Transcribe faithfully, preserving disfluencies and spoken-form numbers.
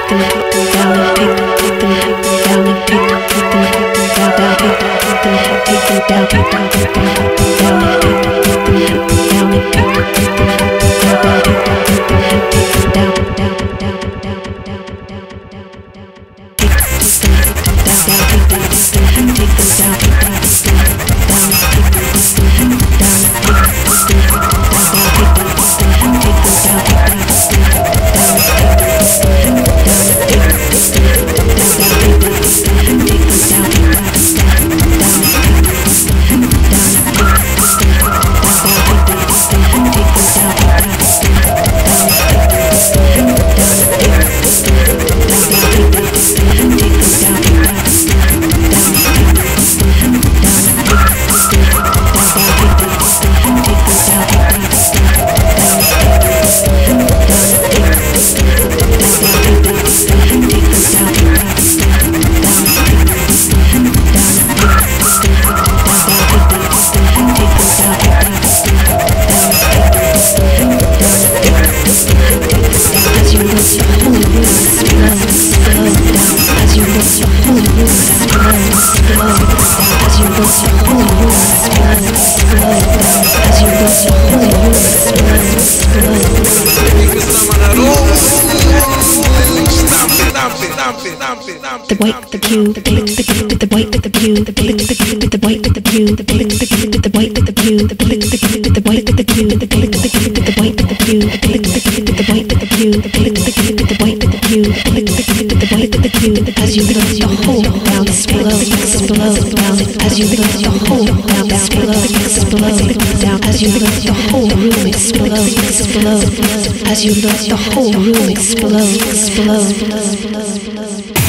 The white, the pew, the blink, the blink, the white, the pew, the blink, the blink, the white, the pew, the blink, the blink, the white, the pew, the blink, the blink, the white, the pew, the blink, the blink, the white, the pew, the blink, the blink, the white, the pew, the blink, the blink, the white, the pew, the blink, the blink, the white, the pew. As you look, the whole round explode, explode down. As you look, the whole round explode, explode down. As you look, the whole room explode, explode. As you look, the whole room explode, explode.